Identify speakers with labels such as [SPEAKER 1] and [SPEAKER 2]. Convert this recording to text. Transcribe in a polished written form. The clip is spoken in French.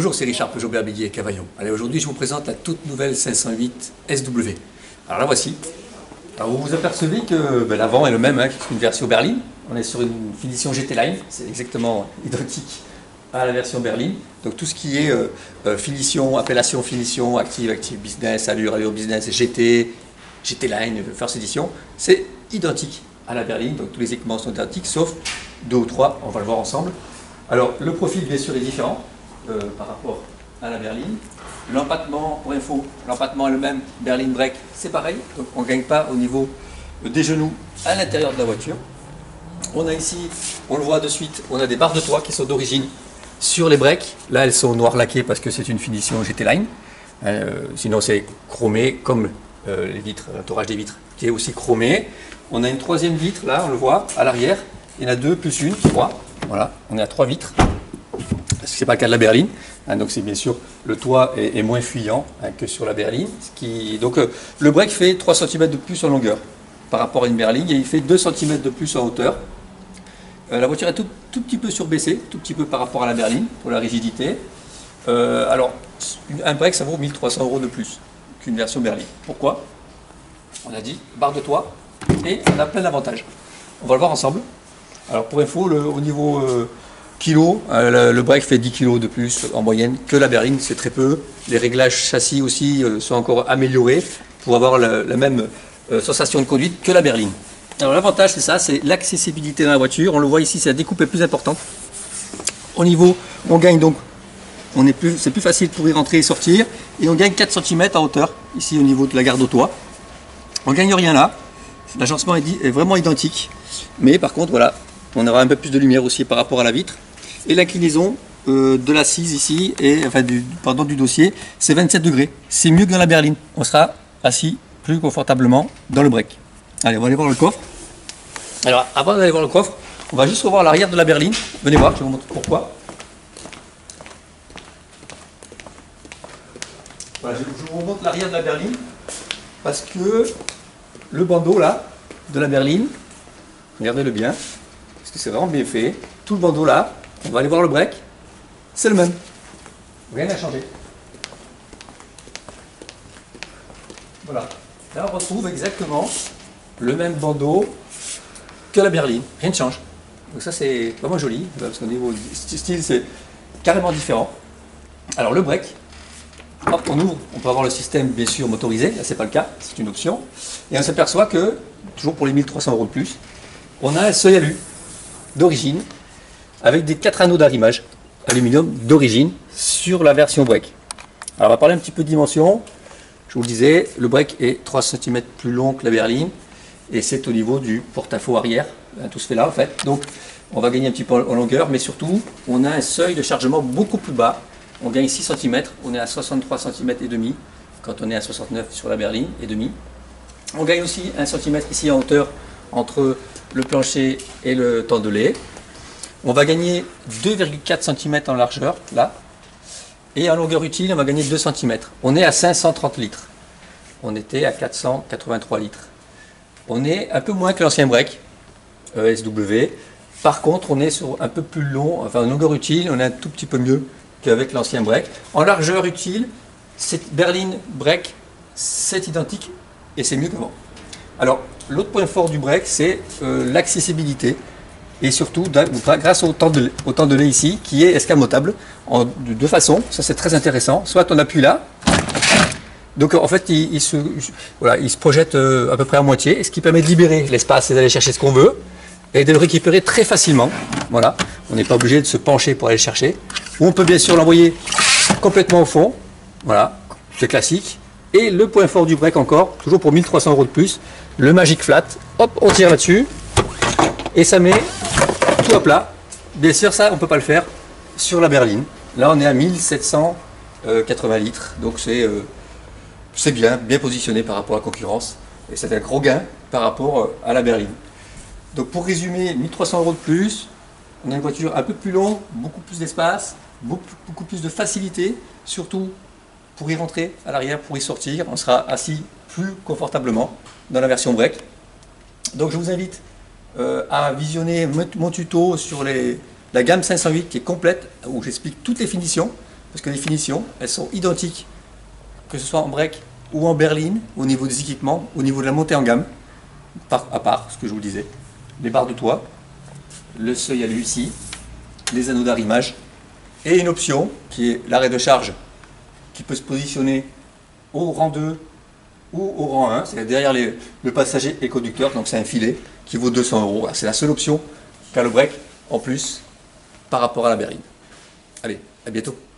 [SPEAKER 1] Bonjour, c'est Richard Peugeot Berbillier Cavaillon. Allez, aujourd'hui je vous présente la toute nouvelle 508 SW. Alors la voici. Alors vous vous apercevez que l'avant est le même, c'est une version berline. On est sur une finition GT Line, c'est exactement identique à la version berline. Donc tout ce qui est finition, appellation finition, active business, allure business, GT Line, First Edition, c'est identique à la berline. Donc tous les équipements sont identiques, sauf deux ou trois, on va le voir ensemble. Alors le profil bien sûr est différent par rapport à la berline. L'empattement, pour info, l'empattement est le même, berline break, c'est pareil. Donc on ne gagne pas au niveau des genoux à l'intérieur de la voiture. On a ici, on le voit de suite, on a des barres de toit qui sont d'origine sur les breaks. Là elles sont noir laquées parce que c'est une finition GT Line. Sinon c'est chromé comme les vitres, l'entourage des vitres qui est aussi chromé. On a une troisième vitre là, on le voit à l'arrière. Il y en a deux plus une, trois. Voilà, on est à trois vitres. Ce n'est pas le cas de la berline. Donc c'est bien sûr, le toit est moins fuyant que sur la berline. Donc le break fait 3 cm de plus en longueur par rapport à une berline et il fait 2 cm de plus en hauteur. La voiture est tout petit peu surbaissée, tout petit peu par rapport à la berline pour la rigidité. Alors un break ça vaut 1 300 € de plus qu'une version berline. Pourquoi? On a dit barre de toit et on a plein d'avantages. On va le voir ensemble. Alors pour info, au niveau kilo, le break fait 10 kg de plus en moyenne que la berline, c'est très peu. Les réglages châssis aussi sont encore améliorés pour avoir la même sensation de conduite que la berline. Alors l'avantage c'est ça, c'est l'accessibilité dans la voiture. On le voit ici, la découpe est plus importante. Au niveau, on gagne donc, c'est plus facile pour y rentrer et sortir. Et on gagne 4 cm en hauteur, ici au niveau de la garde au toit. On ne gagne rien là. L'agencement est vraiment identique. Mais par contre, voilà, on aura un peu plus de lumière aussi par rapport à la vitre. Et l'inclinaison de l'assise ici, du dossier, c'est 27 degrés. C'est mieux que dans la berline. On sera assis plus confortablement dans le break. Allez, on va aller voir le coffre. Alors, avant d'aller voir le coffre, on va juste revoir l'arrière de la berline. Venez voir, je vais vous montrer pourquoi. Voilà, je vous montre l'arrière de la berline. Parce que le bandeau là, de la berline, regardez-le bien, parce que c'est vraiment bien fait. Tout le bandeau là, on va aller voir le break, c'est le même. Rien n'a changé. Voilà. Là on retrouve exactement le même bandeau que la berline. Rien ne change. Donc ça c'est vraiment joli, parce qu'au niveau style c'est carrément différent. Alors le break, hop, on ouvre, on peut avoir le système bien sûr motorisé, là c'est pas le cas, c'est une option. Et on s'aperçoit que, toujours pour les 1 300 € de plus, on a un seuil alu d'origine avec des 4 anneaux d'arrimage aluminium d'origine sur la version break. Alors on va parler un petit peu de dimension. Je vous le disais, le break est 3 cm plus long que la berline et c'est au niveau du porte-à-faux arrière. Tout se fait là en fait. Donc on va gagner un petit peu en longueur, mais surtout on a un seuil de chargement beaucoup plus bas. On gagne 6 cm, on est à 63 cm et demi quand on est à 69 sur la berline et demi. On gagne aussi 1 cm ici en hauteur entre le plancher et le tendelet. On va gagner 2,4 cm en largeur, là. Et en longueur utile, on va gagner 2 cm. On est à 530 litres. On était à 483 litres. On est un peu moins que l'ancien break SW. Par contre, on est sur un peu plus long, enfin en longueur utile, on est un tout petit peu mieux qu'avec l'ancien break. En largeur utile, cette berline break, c'est identique et c'est mieux qu'avant. Alors, l'autre point fort du break, c'est l'accessibilité et surtout grâce au tendelet ici qui est escamotable de deux façons. Ça, c'est très intéressant. Soit on appuie là, donc en fait, il se projette à peu près à moitié, ce qui permet de libérer l'espace et d'aller chercher ce qu'on veut et de le récupérer très facilement. Voilà, on n'est pas obligé de se pencher pour aller le chercher. Ou on peut bien sûr l'envoyer complètement au fond. Voilà, c'est classique. Et le point fort du break encore, toujours pour 1 300 € de plus, le Magic Flat. Hop, on tire là-dessus et ça met tout à plat. Bien sûr, ça, on ne peut pas le faire sur la berline. Là, on est à 1780 litres. Donc c'est bien positionné par rapport à la concurrence. Et c'est un gros gain par rapport à la berline. Donc pour résumer, 1 300 € de plus, on a une voiture un peu plus longue, beaucoup plus d'espace, beaucoup plus de facilité, surtout pour y rentrer à l'arrière, pour y sortir, on sera assis plus confortablement dans la version break. Donc je vous invite à visionner mon tuto sur la gamme 508 qui est complète, où j'explique toutes les finitions. parce que les finitions, elles sont identiques, que ce soit en break ou en berline, au niveau des équipements, au niveau de la montée en gamme, à part ce que je vous disais, les barres de toit, le seuil à lui ici, les anneaux d'arrimage, et une option qui est l'arrêt de charge, qui peut se positionner au rang 2 ou au rang 1, c'est derrière le passager et conducteur, donc c'est un filet qui vaut 200 €. Voilà, c'est la seule option qu'a le break en plus par rapport à la berline. Allez, à bientôt.